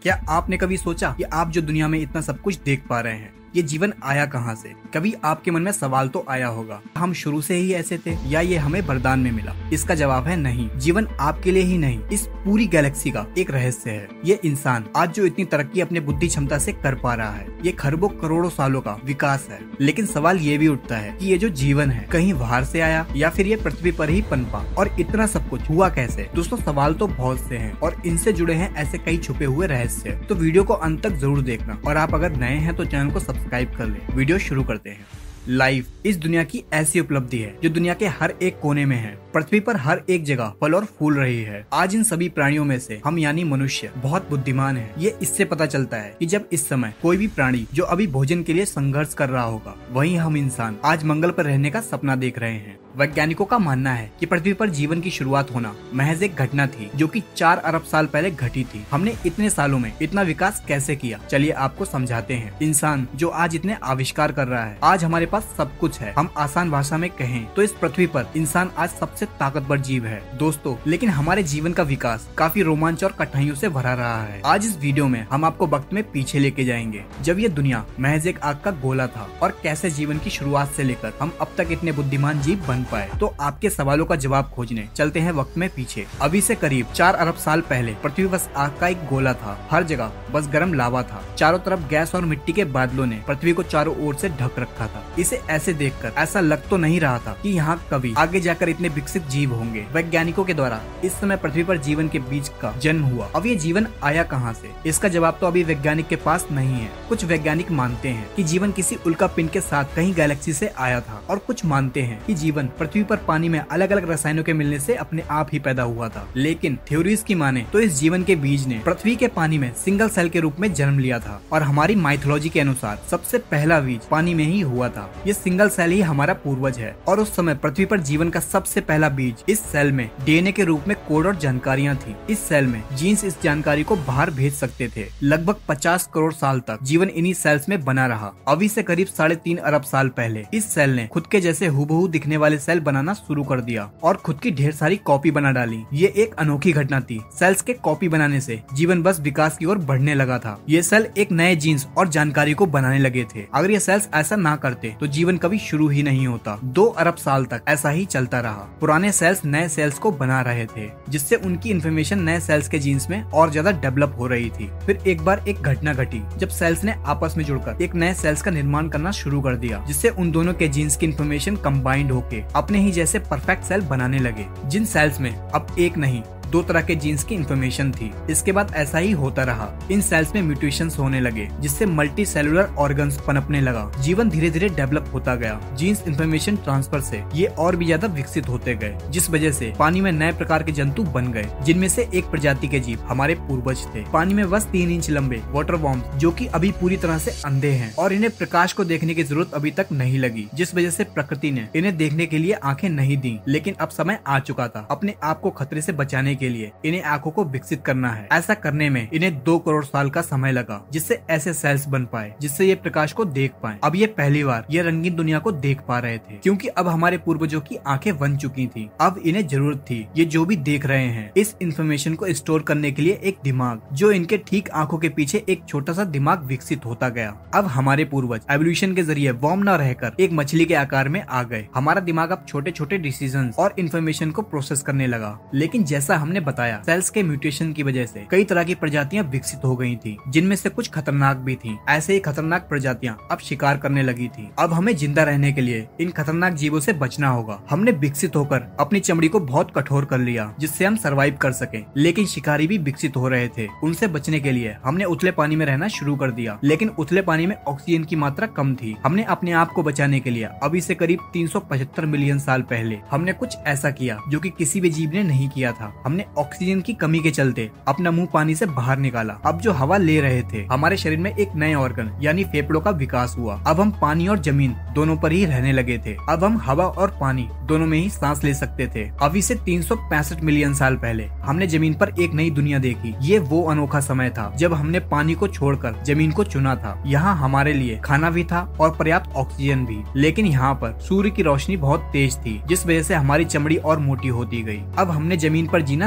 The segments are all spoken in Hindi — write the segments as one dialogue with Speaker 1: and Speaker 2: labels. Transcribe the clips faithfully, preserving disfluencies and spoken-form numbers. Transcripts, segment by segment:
Speaker 1: क्या आपने कभी सोचा कि आप जो दुनिया में इतना सब कुछ देख पा रहे हैं, ये जीवन आया कहाँ से? कभी आपके मन में सवाल तो आया होगा, हम शुरू से ही ऐसे थे या ये हमें वरदान में मिला? इसका जवाब है नहीं। जीवन आपके लिए ही नहीं, इस पूरी गैलेक्सी का एक रहस्य है। ये इंसान आज जो इतनी तरक्की अपने बुद्धि क्षमता से कर पा रहा है, ये खरबों करोड़ों सालों का विकास है। लेकिन सवाल ये भी उठता है कि ये जो जीवन है कहीं बाहर से आया या फिर ये पृथ्वी पर ही पनपा, और इतना सब कुछ हुआ कैसे? दोस्तों, सवाल तो बहुत से हैं और इनसे जुड़े हैं ऐसे कई छुपे हुए रहस्य। तो वीडियो को अंत तक जरूर देखना, और आप अगर नए हैं तो चैनल को सब्सक्राइब कर ले। वीडियो शुरू करते हैं। लाइफ इस दुनिया की ऐसी उपलब्धि है जो दुनिया के हर एक कोने में है। पृथ्वी पर हर एक जगह फल और फूल रही है। आज इन सभी प्राणियों में से हम यानी मनुष्य बहुत बुद्धिमान है। ये इससे पता चलता है कि जब इस समय कोई भी प्राणी जो अभी भोजन के लिए संघर्ष कर रहा होगा, वहीं हम इंसान आज मंगल पर रहने का सपना देख रहे हैं। वैज्ञानिकों का मानना है कि पृथ्वी पर जीवन की शुरुआत होना महज एक घटना थी जो कि चार अरब साल पहले घटी थी। हमने इतने सालों में इतना विकास कैसे किया, चलिए आपको समझाते हैं। इंसान जो आज इतने आविष्कार कर रहा है, आज हमारे पास सब कुछ है। हम आसान भाषा में कहें तो इस पृथ्वी पर इंसान आज सबसे ताकतवर जीव है दोस्तों। लेकिन हमारे जीवन का विकास काफी रोमांच और कठिनाइयों से भरा रहा है। आज इस वीडियो में हम आपको वक्त में पीछे लेके जाएंगे, जब ये दुनिया महज एक आग का गोला था, और कैसे जीवन की शुरुआत से लेकर हम अब तक इतने बुद्धिमान जीव बन पाए। तो आपके सवालों का जवाब खोजने चलते हैं वक्त में पीछे। अभी से करीब चार अरब साल पहले पृथ्वी बस आग का एक गोला था। हर जगह बस गर्म लावा था। चारों तरफ गैस और मिट्टी के बादलों ने पृथ्वी को चारों ओर से ढक रखा था। इसे ऐसे देखकर ऐसा लग तो नहीं रहा था कि यहाँ कभी आगे जाकर इतने विकसित जीव होंगे। वैज्ञानिकों के द्वारा इस समय पृथ्वी पर जीवन के बीज का जन्म हुआ। अब ये जीवन आया कहाँ से? इसका जवाब तो अभी वैज्ञानिक के पास नहीं है। कुछ वैज्ञानिक मानते हैं कि जीवन किसी उल्का पिंड के साथ कहीं गैलेक्सी से आया था, और कुछ मानते हैं कि जीवन पृथ्वी पर पानी में अलग अलग रसायनों के मिलने से अपने आप ही पैदा हुआ था। लेकिन थ्योरीज की माने तो इस जीवन के बीज ने पृथ्वी के पानी में सिंगल सेल के रूप में जन्म लिया था, और हमारी माइथोलॉजी के अनुसार सबसे पहला बीज पानी में ही हुआ था। ये सिंगल सेल ही हमारा पूर्वज है, और उस समय पृथ्वी पर जीवन का सबसे पहला बीज इस सेल में डीएनए के रूप में कोड और जानकारियां थी। इस सेल में जीन्स इस जानकारी को बाहर भेज सकते थे। लगभग पचास करोड़ साल तक जीवन इन्हीं सेल्स में बना रहा। अभी से करीब साढ़े तीन अरब साल पहले इस सेल ने खुद के जैसे हुबहू दिखने वाले सेल बनाना शुरू कर दिया और खुद की ढेर सारी कॉपी बना डाली। ये एक अनोखी घटना थी। सेल्स के कॉपी बनाने से जीवन बस विकास की ओर बढ़ने लगा था। ये सेल एक नए जीन्स और जानकारी को बनाने लगे थे। अगर ये सेल्स ऐसा ना करते तो जीवन कभी शुरू ही नहीं होता। दो अरब साल तक ऐसा ही चलता रहा। पुराने सेल्स नए सेल्स को बना रहे थे, जिससे उनकी इन्फॉर्मेशन नए सेल्स के जीन्स में और ज्यादा डेवलप हो रही थी। फिर एक बार एक घटना घटी जब सेल्स ने आपस में जुड़कर एक नए सेल्स का निर्माण करना शुरू कर दिया, जिससे उन दोनों के जीन्स की इन्फॉर्मेशन कंबाइंड होके अपने ही जैसे परफेक्ट सेल बनाने लगे, जिन सेल्स में अब एक नहीं दो तरह के जीन्स की इन्फॉर्मेशन थी। इसके बाद ऐसा ही होता रहा। इन सेल्स में म्यूटेशंस होने लगे, जिससे मल्टी सेलुलर ऑर्गन्स पनपने लगा। जीवन धीरे धीरे डेवलप होता गया। जीन्स इन्फॉर्मेशन ट्रांसफर से ये और भी ज्यादा विकसित होते गए, जिस वजह से पानी में नए प्रकार के जंतु बन गए, जिनमें से एक प्रजाति के जीव हमारे पूर्वज थे। पानी में बस तीन इंच लंबे वाटर वॉर्म्स, जो कि अभी पूरी तरह से अंधे हैं और इन्हें प्रकाश को देखने की जरूरत अभी तक नहीं लगी, जिस वजह से प्रकृति ने इन्हें देखने के लिए आंखें नहीं दी। लेकिन अब समय आ चुका था अपने आप को खतरे से बचाने के लिए इन्हें आंखों को विकसित करना है। ऐसा करने में इन्हें दो करोड़ साल का समय लगा, जिससे ऐसे सेल्स बन पाए जिससे ये प्रकाश को देख पाए। अब ये पहली बार ये रंगीन दुनिया को देख पा रहे थे, क्योंकि अब हमारे पूर्वजों की आंखें बन चुकी थी। अब इन्हें जरूरत थी ये जो भी देख रहे हैं इस इंफॉर्मेशन को स्टोर करने के लिए एक दिमाग, जो इनके ठीक आंखों के पीछे एक छोटा सा दिमाग विकसित होता गया। अब हमारे पूर्वज एवोल्यूशन के जरिए वर्म न रहकर एक मछली के आकार में आ गए। हमारा दिमाग अब छोटे छोटे डिसीजन और इन्फॉर्मेशन को प्रोसेस करने लगा। लेकिन जैसा हमने बताया, सेल्स के म्यूटेशन की वजह से कई तरह की प्रजातियां विकसित हो गई थी, जिनमें से कुछ खतरनाक भी थी। ऐसे ही खतरनाक प्रजातियां अब शिकार करने लगी थी। अब हमें जिंदा रहने के लिए इन खतरनाक जीवों से बचना होगा। हमने विकसित होकर अपनी चमड़ी को बहुत कठोर कर लिया, जिससे हम सरवाइव कर सके। लेकिन शिकारी भी विकसित हो रहे थे। उनसे बचने के लिए हमने उथले पानी में रहना शुरू कर दिया। लेकिन उथले पानी में ऑक्सीजन की मात्रा कम थी। हमने अपने आप को बचाने के लिए अभी से करीब तीन सौ पचहत्तर मिलियन साल पहले हमने कुछ ऐसा किया जो कि किसी भी जीव ने नहीं किया था। हमने ऑक्सीजन की कमी के चलते अपना मुंह पानी से बाहर निकाला। अब जो हवा ले रहे थे, हमारे शरीर में एक नए ऑर्गन यानी फेफड़ों का विकास हुआ। अब हम पानी और जमीन दोनों पर ही रहने लगे थे। अब हम हवा और पानी दोनों में ही सांस ले सकते थे। अभी से तीन सौ पैंसठ मिलियन साल पहले हमने जमीन पर एक नई दुनिया देखी। ये वो अनोखा समय था जब हमने पानी को छोड़कर जमीन को चुना था। यहाँ हमारे लिए खाना भी था और पर्याप्त ऑक्सीजन भी। लेकिन यहाँ पर सूर्य की रोशनी बहुत तेज थी, जिस वजह से हमारी चमड़ी और मोटी होती गई। अब हमने जमीन पर जीना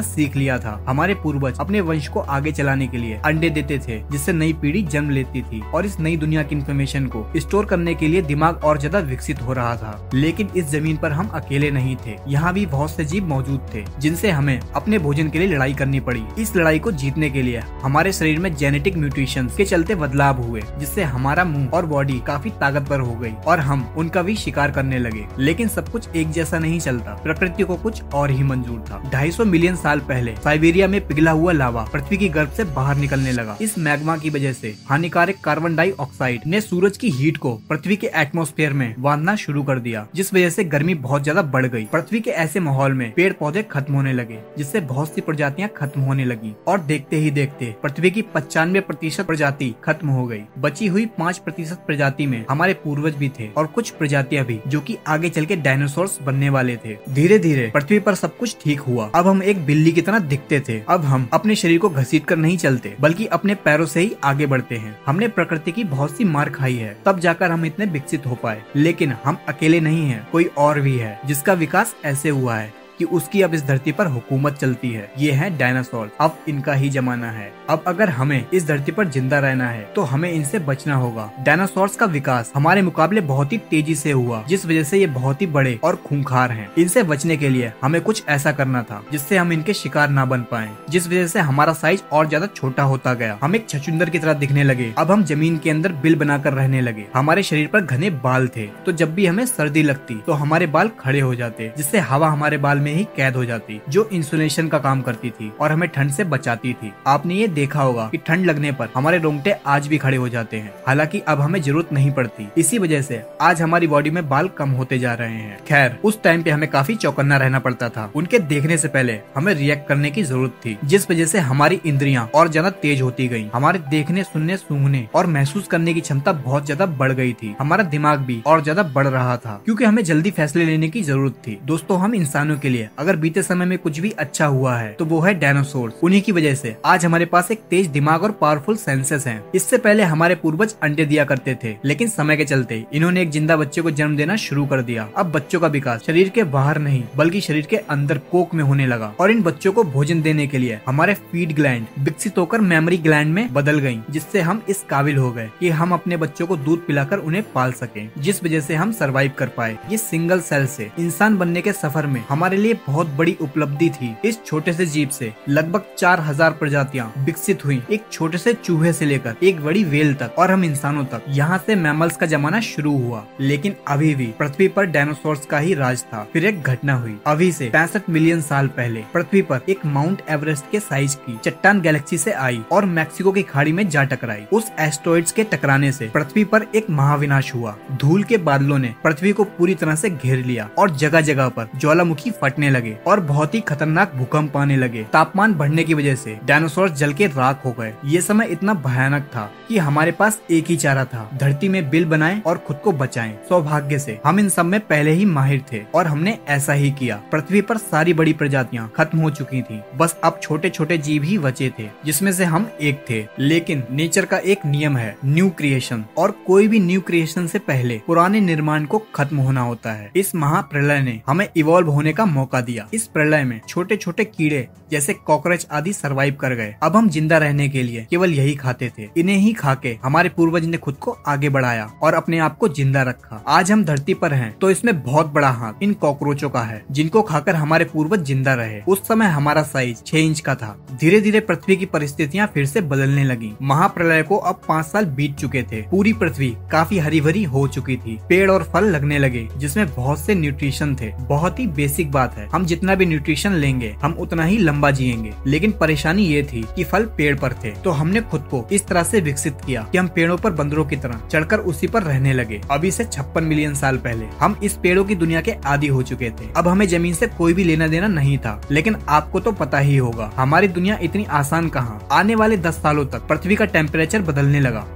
Speaker 1: सीख लिया था। हमारे पूर्वज अपने वंश को आगे चलाने के लिए अंडे देते थे, जिससे नई पीढ़ी जन्म लेती थी और इस नई दुनिया की इन्फॉर्मेशन को स्टोर करने के लिए दिमाग और ज्यादा विकसित हो रहा था। लेकिन इस जमीन पर हम अकेले नहीं थे, यहाँ भी बहुत से जीव मौजूद थे जिनसे हमें अपने भोजन के लिए लड़ाई करनी पड़ी। इस लड़ाई को जीतने के लिए हमारे शरीर में जेनेटिक म्यूटेशंस के चलते बदलाव हुए, जिससे हमारा मुंह और बॉडी काफी ताकतवर हो गई और हम उनका भी शिकार करने लगे। लेकिन सब कुछ एक जैसा नहीं चलता, प्रकृति को कुछ और ही मंजूर था। ढाई सौ मिलियन साल पहले साइबेरिया में पिघला हुआ लावा पृथ्वी की गर्भ से बाहर निकलने लगा। इस मैग्मा की वजह से हानिकारक कार्बन डाइऑक्साइड ने सूरज की हीट को पृथ्वी के एटमॉस्फेयर में बांधना शुरू कर दिया, जिस वजह से गर्मी बहुत ज्यादा बढ़ गई। पृथ्वी के ऐसे माहौल में पेड़ पौधे खत्म होने लगे, जिससे बहुत सी प्रजातियां खत्म होने लगी और देखते ही देखते पृथ्वी की पचानवे प्रतिशत प्रजाति खत्म हो गई। बची हुई पाँच प्रतिशत प्रजाति में हमारे पूर्वज भी थे और कुछ प्रजातियां भी, जो कि आगे चल के डायनासोर्स बनने वाले थे। धीरे धीरे पृथ्वी पर सब कुछ ठीक हुआ। अब हम एक बिल्ली की तरह दिखते थे। अब हम अपने शरीर को घसीट कर नहीं चलते, बल्कि अपने पैरों से ही आगे बढ़ते हैं। हमने प्रकृति की बहुत सी मार खाई है, तब जाकर हम इतने विकसित हो पाए। लेकिन हम अकेले नहीं हैं, कोई और भी है जिसका विकास ऐसे हुआ है कि उसकी अब इस धरती पर हुकूमत चलती है। ये है डायनासोर। अब इनका ही जमाना है। अब अगर हमें इस धरती पर जिंदा रहना है तो हमें इनसे बचना होगा। डायनासोर्स का विकास हमारे मुकाबले बहुत ही तेजी से हुआ, जिस वजह से ये बहुत ही बड़े और खूंखार हैं। इनसे बचने के लिए हमें कुछ ऐसा करना था जिससे हम इनके शिकार ना बन पाए, जिस वजह से हमारा साइज और ज्यादा छोटा होता गया। हम एक छछूंदर की तरह दिखने लगे। अब हम जमीन के अंदर बिल बनाकर रहने लगे। हमारे शरीर पर घने बाल थे, तो जब भी हमें सर्दी लगती तो हमारे बाल खड़े हो जाते, जिससे हवा हमारे बाल में ही कैद हो जाती, जो इंसुलेशन का काम करती थी और हमें ठंड से बचाती थी। आपने ये देखा होगा कि ठंड लगने पर हमारे रोंगटे आज भी खड़े हो जाते हैं, हालांकि अब हमें जरूरत नहीं पड़ती। इसी वजह से आज हमारी बॉडी में बाल कम होते जा रहे हैं। खैर, उस टाइम पे हमें काफी चौकन्ना रहना पड़ता था। उनके देखने से पहले हमें रिएक्ट करने की जरूरत थी, जिस वजह से हमारी इंद्रियां और ज्यादा तेज होती गयी। हमारे देखने, सुनने, सूंघने और महसूस करने की क्षमता बहुत ज्यादा बढ़ गई थी। हमारा दिमाग भी और ज्यादा बढ़ रहा था, क्योंकि हमें जल्दी फैसले लेने की जरूरत थी। दोस्तों, हम इंसानों के लिए अगर बीते समय में कुछ भी अच्छा हुआ है तो वो है डायनासोर्स। उन्हीं की वजह से आज हमारे पास एक तेज दिमाग और पावरफुल सेंसेस हैं। इससे पहले हमारे पूर्वज अंडे दिया करते थे, लेकिन समय के चलते इन्होंने एक जिंदा बच्चे को जन्म देना शुरू कर दिया। अब बच्चों का विकास शरीर के बाहर नहीं बल्कि शरीर के अंदर कोक में होने लगा, और इन बच्चों को भोजन देने के लिए हमारे फीड ग्लैंड विकसित होकर मेमोरी ग्लैंड में बदल गयी, जिससे हम इस काबिल हो गए कि हम अपने बच्चों को दूध पिलाकर उन्हें पाल सके, जिस वजह से हम सरवाइव कर पाए। ये सिंगल सेल से इंसान बनने के सफर में हमारे लिए बहुत बड़ी उपलब्धि थी। इस छोटे से जीव से लगभग चार हजार प्रजातियां विकसित हुई, एक छोटे से चूहे से लेकर एक बड़ी वेल तक और हम इंसानों तक। यहाँ से मैमल्स का जमाना शुरू हुआ, लेकिन अभी भी पृथ्वी पर डायनासोर्स का ही राज था। फिर एक घटना हुई। अभी से पैंसठ मिलियन साल पहले पृथ्वी पर एक माउंट एवरेस्ट के साइज की चट्टान गैलेक्सी से आई और मैक्सिको की खाड़ी में जा टकराई। उस एस्टेरॉइड्स के टकराने से पृथ्वी पर एक महाविनाश हुआ। धूल के बादलों ने पृथ्वी को पूरी तरह से घेर लिया और जगह जगह पर ज्वालामुखी फटने लगे और बहुत ही खतरनाक भूकंप आने लगे। तापमान बढ़ने की वजह से डायनासोर जल के राख हो गए। ये समय इतना भयानक था कि हमारे पास एक ही चारा था, धरती में बिल बनाएं और खुद को बचाएं। सौभाग्य से हम इन सब में पहले ही माहिर थे और हमने ऐसा ही किया। पृथ्वी पर सारी बड़ी प्रजातियां खत्म हो चुकी थी, बस अब छोटे छोटे जीव ही बचे थे, जिसमें से हम एक थे। लेकिन नेचर का एक नियम है, न्यू क्रिएशन, और कोई भी न्यू क्रिएशन से पहले पुराने निर्माण को खत्म होना होता है। इस महाप्रलय ने हमें इवॉल्व होने का मौका दिया। इस प्रलय में छोटे छोटे कीड़े जैसे कॉकरोच आदि सरवाइव कर गए। अब हम जिंदा रहने के लिए केवल यही खाते थे। इन्हें ही खा के हमारे पूर्वज ने खुद को आगे बढ़ाया और अपने आप को जिंदा रखा। आज हम धरती पर हैं तो इसमें बहुत बड़ा हाथ इन कॉकरोचों का है, जिनको खाकर हमारे पूर्वज जिंदा रहे। उस समय हमारा साइज छह इंच का था। धीरे धीरे पृथ्वी की परिस्थितियाँ फिर से बदलने लगी। महाप्रलय को अब पाँच साल बीत चुके थे। पूरी पृथ्वी काफी हरी भरी हो चुकी थी। पेड़ और फल लगने लगे, जिसमें बहुत से न्यूट्रिशन थे। बहुत ही बेसिक बात है, हम जितना भी न्यूट्रिशन लेंगे हम उतना ही लंबा जिएंगे। लेकिन परेशानी ये थी कि फल पेड़ पर थे, तो हमने खुद को इस तरह से विकसित किया कि हम पेड़ों पर बंदरों की तरह चढ़कर उसी पर रहने लगे। अभी से छप्पन मिलियन साल पहले हम इस पेड़ों की दुनिया के आदी हो चुके थे। अब हमें जमीन से कोई भी लेना देना नहीं था। लेकिन आपको तो पता ही होगा, हमारी दुनिया इतनी आसान कहाँ। आने वाले दस सालों तक पृथ्वी का टेम्परेचर बदलने लगा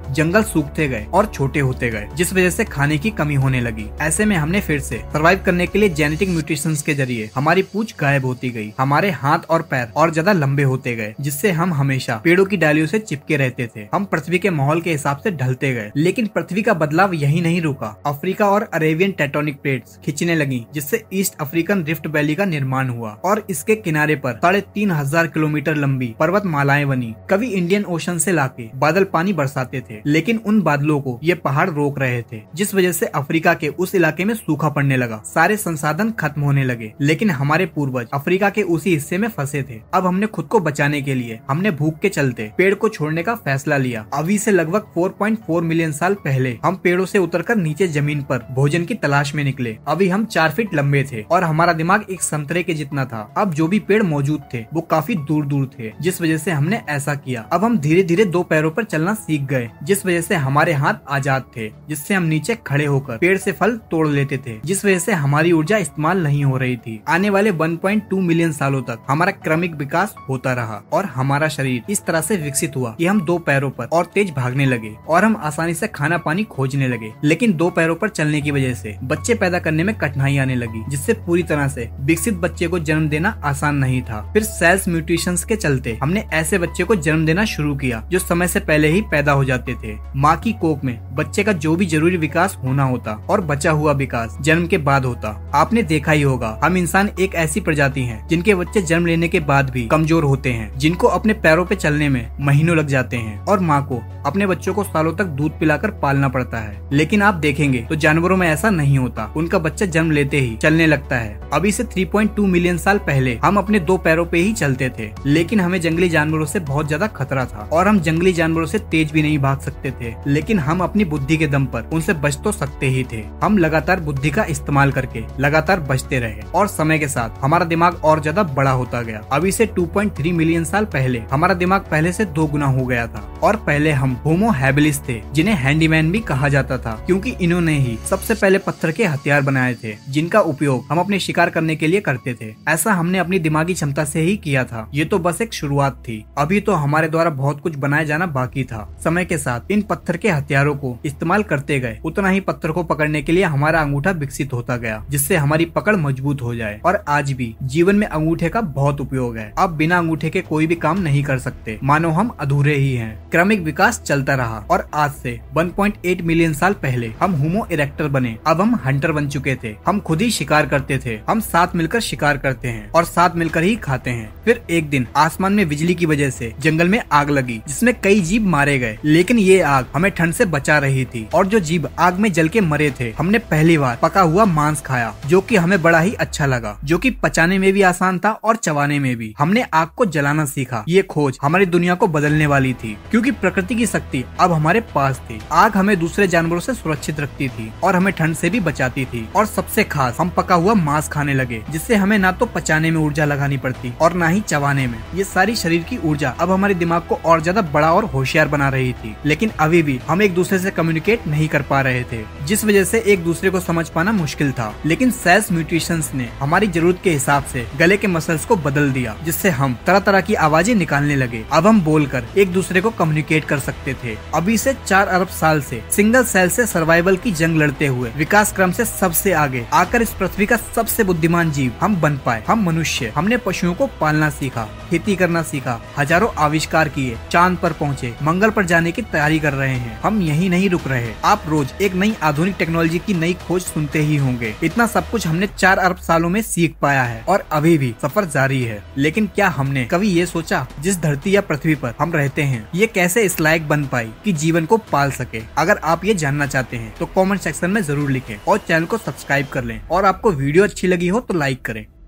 Speaker 1: जंगल सूखते गए और छोटे होते गए, जिस वजह से खाने की कमी होने लगी। ऐसे में हमने फिर से सर्वाइव करने के लिए जेनेटिक म्यूटेशंस के जरिए हमारी पूंछ गायब होती गई, हमारे हाथ और पैर और ज्यादा लंबे होते गए, जिससे हम हमेशा पेड़ों की डालियों से चिपके रहते थे। हम पृथ्वी के माहौल के हिसाब से ढलते गए, लेकिन पृथ्वी का बदलाव यही नहीं रुका। अफ्रीका और अरेबियन टेक्टोनिक प्लेट्स खिंचने लगी, जिससे ईस्ट अफ्रीकन रिफ्ट वैली का निर्माण हुआ और इसके किनारे पर साढ़े तीन हजार किलोमीटर लंबी पर्वत मालाएं बनी। कभी इंडियन ओशन से लाके बादल पानी बरसाते थे, लेकिन उन बादलों को ये पहाड़ रोक रहे थे, जिस वजह से अफ्रीका के उस इलाके में सूखा पड़ने लगा। सारे संसाधन खत्म होने लगे, लेकिन हमारे पूर्वज अफ्रीका के उसी हिस्से में फंसे थे। अब हमने खुद को बचाने के लिए हमने भूख के चलते पेड़ को छोड़ने का फैसला लिया। अभी से लगभग चार पॉइंट चार मिलियन साल पहले हम पेड़ों से उतरकर नीचे जमीन पर भोजन की तलाश में निकले। अभी हम चार फीट लंबे थे और हमारा दिमाग एक संतरे के जितना था। अब जो भी पेड़ मौजूद थे वो काफी दूर दूर थे, जिस वजह से हमने ऐसा किया। अब हम धीरे धीरे दो पैरों पर चलना सीख गए, जिस वजह से हमारे हाथ आजाद थे, जिससे हम नीचे खड़े होकर पेड़ से फल तोड़ लेते थे, जिस वजह से हमारी ऊर्जा इस्तेमाल नहीं हो रही थी। आने वाले एक पॉइंट दो मिलियन सालों तक हमारा क्रमिक विकास होता रहा और हमारा शरीर इस तरह से विकसित हुआ कि हम दो पैरों पर और तेज भागने लगे और हम आसानी से खाना पानी खोजने लगे। लेकिन दो पैरों पर चलने की वजह से बच्चे पैदा करने में कठिनाई आने लगी, जिससे पूरी तरह से विकसित बच्चे को जन्म देना आसान नहीं था। फिर सेल्स म्यूटेशंस के चलते हमने ऐसे बच्चे को जन्म देना शुरू किया जो समय से पहले ही पैदा हो जाते थे। माँ की कोख में बच्चे का जो भी जरूरी विकास होना होता और बचा हुआ विकास जन्म के बाद होता। आपने देखा ही होगा, हम इंसान एक ऐसी प्रजाति हैं जिनके बच्चे जन्म लेने के बाद भी कमजोर होते हैं, जिनको अपने पैरों पे चलने में महीनों लग जाते हैं और माँ को अपने बच्चों को सालों तक दूध पिलाकर पालना पड़ता है। लेकिन आप देखेंगे तो जानवरों में ऐसा नहीं होता, उनका बच्चा जन्म लेते ही चलने लगता है। अभी से तीन पॉइंट दो मिलियन साल पहले हम अपने दो पैरों पे ही चलते थे, लेकिन हमें जंगली जानवरों से बहुत ज्यादा खतरा था और हम जंगली जानवरों से तेज भी नहीं भाग सकते थे। लेकिन हम अपनी बुद्धि के दम पर उनसे बच तो सकते ही थे। हम लगातार बुद्धि का इस्तेमाल करके लगातार बचते रहे और समय के साथ हमारा दिमाग और ज्यादा बड़ा होता गया। अभी से दो पॉइंट तीन मिलियन साल पहले हमारा दिमाग पहले से दो गुना हो गया था और पहले हम होमो हैबिलिस थे, जिन्हें हैंडीमैन भी कहा जाता था, क्योंकि इन्होंने ही सबसे पहले पत्थर के हथियार बनाए थे, जिनका उपयोग हम अपने शिकार करने के लिए करते थे। ऐसा हमने अपनी दिमागी क्षमता से ही किया था। ये तो बस एक शुरुआत थी, अभी तो हमारे द्वारा बहुत कुछ बनाया जाना बाकी था। समय के साथ इन पत्थर के हथियारों को इस्तेमाल करते गए, उतना ही पत्थर को पकड़ने के लिए हमारा अंगूठा विकसित होता गया, जिससे हमारी पकड़ मजबूत हो जाए। और आज भी जीवन में अंगूठे का बहुत उपयोग है। अब बिना अंगूठे के कोई भी काम नहीं कर सकते, मानो हम अधूरे ही हैं। क्रमिक विकास चलता रहा और आज से एक पॉइंट आठ मिलियन साल पहले हम होमो इरेक्टर बने। अब हम हंटर बन चुके थे। हम खुद ही शिकार करते थे। हम साथ मिलकर शिकार करते हैं और साथ मिलकर ही खाते हैं। फिर एक दिन आसमान में बिजली की वजह से जंगल में आग लगी, जिसमें कई जीव मारे गए, लेकिन ये आग हमें ठंड से बचा रही थी। और जो जीव आग में जल के मरे थे, हमने पहली बार पका हुआ मांस खाया, जो कि हमें बड़ा ही अच्छा लगा, जो कि पचाने में भी आसान था और चबाने में भी। हमने आग को जलाना सीखा। ये खोज हमारी दुनिया को बदलने वाली थी, क्योंकि प्रकृति की शक्ति अब हमारे पास थी। आग हमें दूसरे जानवरों से सुरक्षित रखती थी और हमें ठंड से भी बचाती थी। और सबसे खास, हम पका हुआ मांस खाने लगे, जिससे हमें ना तो पचाने में ऊर्जा लगानी पड़ती और ना ही चबाने में। ये सारी शरीर की ऊर्जा अब हमारे दिमाग को और ज्यादा बड़ा और होशियार बना रही थी। लेकिन अभी भी हम एक दूसरे से कम्युनिकेट नहीं कर पा रहे थे, जिस वजह से एक दूसरे को समझ पाना मुश्किल था। लेकिन सेल्स म्यूटेशंस ने हमारी जरूरत के हिसाब से गले के मसल्स को बदल दिया, जिससे हम तरह तरह की आवाजें निकालने लगे। अब हम बोलकर एक दूसरे को कम्युनिकेट कर सकते थे। अभी से चार अरब साल से सिंगल सेल से सर्वाइवल की जंग लड़ते हुए विकास क्रम से सबसे आगे आकर इस पृथ्वी का सबसे बुद्धिमान जीव हम बन पाए। हम मनुष्य, हमने पशुओं को पालना सीखा, खेती करना सीखा, हजारों आविष्कार किए, चांद पर पहुँचे, मंगल पर जाने की तैयारी कर रहे हैं। हम यही नहीं रुक रहे। आप रोज एक नई आधुनिक टेक्नोलॉजी की नई खोज सुनते ही होंगे। इतना सब कुछ हमने चार अरब सालों में सीख पाया है और अभी भी सफर जारी है। लेकिन क्या हमने कभी ये सोचा, जिस धरती या पृथ्वी पर हम रहते हैं, ये कैसे इस लायक बन पाई कि जीवन को पाल सके? अगर आप ये जानना चाहते हैं तो कमेंट सेक्शन में जरूर लिखें और चैनल को सब्सक्राइब कर लें। और आपको वीडियो अच्छी लगी हो तो लाइक करें।